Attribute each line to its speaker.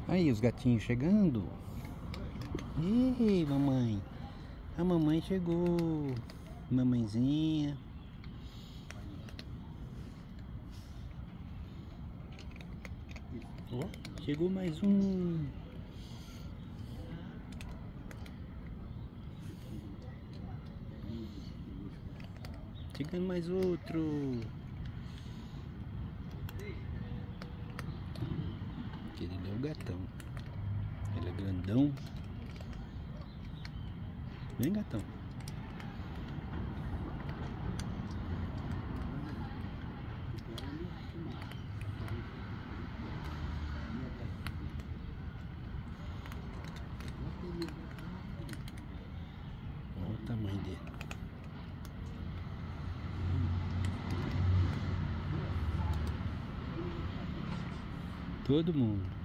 Speaker 1: Aí os gatinhos chegando. Ei, mamãe. A mamãe chegou. Mamãezinha. Ó, chegou mais um. Chegando mais outro. Aquele ali é o gatão. Ele é grandão. Vem, gatão. Olha o tamanho dele. Todo mundo.